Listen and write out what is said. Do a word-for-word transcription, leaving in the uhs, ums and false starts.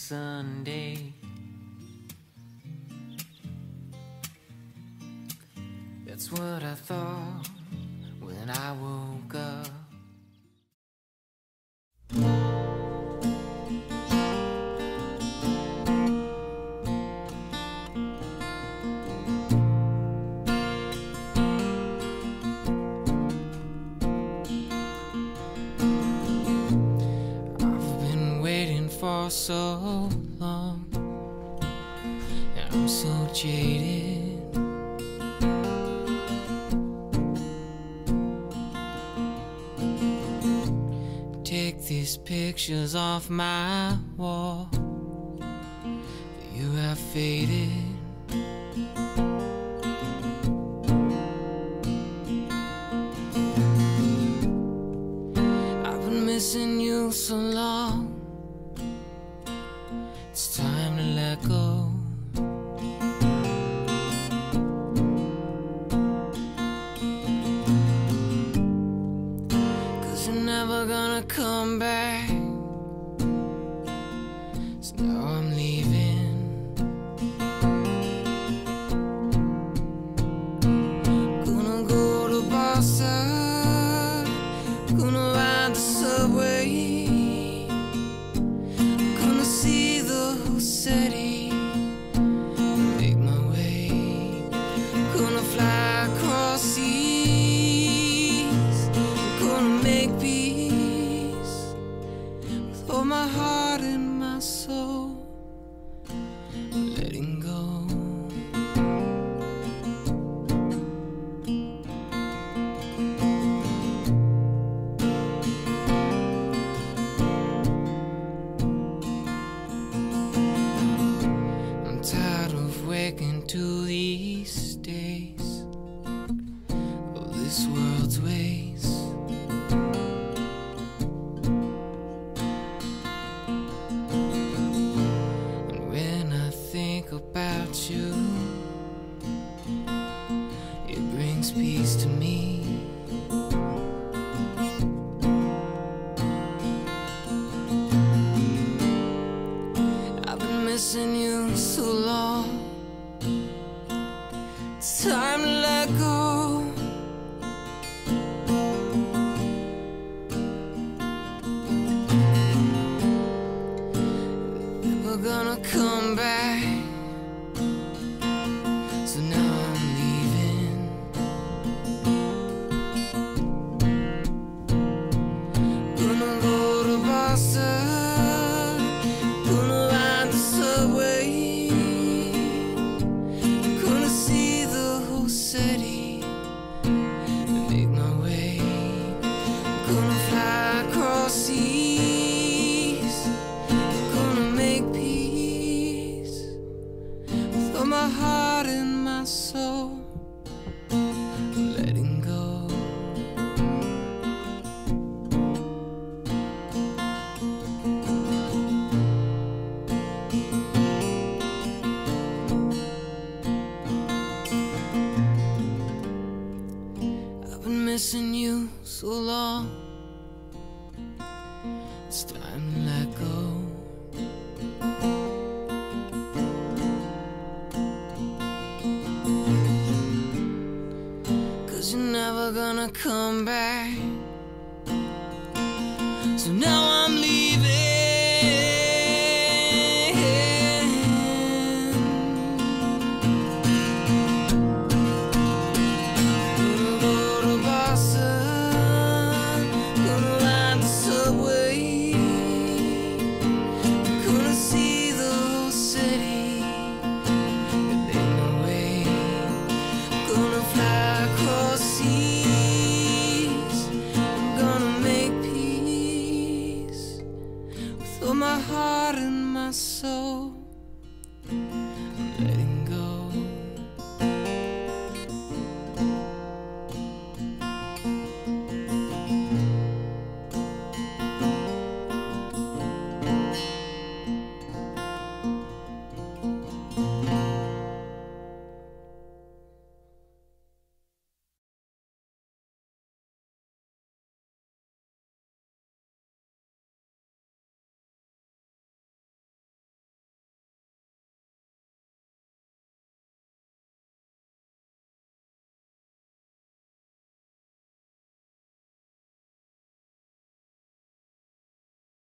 Sunday. That's what I thought when I woke up. For so long, and I'm so jaded. Take these pictures off my wall, but you have faded. I've been missing you so long. It's time to let go. Cause you're never gonna come back. So now I'm leaving. Gonna go to Boston, gonna ride the subway, see the whole city, make my way. Gonna fly across seas, gonna make peace with all my heart and my soul. I'm letting go. Waking to these days of this world's ways. And when I think about you, it brings peace to me. I've been missing you so long. It's time to let go. Never gonna come back. So now I'm leaving. Gonna go to Boston, gonna ride the subway, city and make my way. Gonna fly across seas, gonna make peace with all my heart and my soul. I'm letting go. Missing you so long. It's time to let go. Cause you're never gonna come back.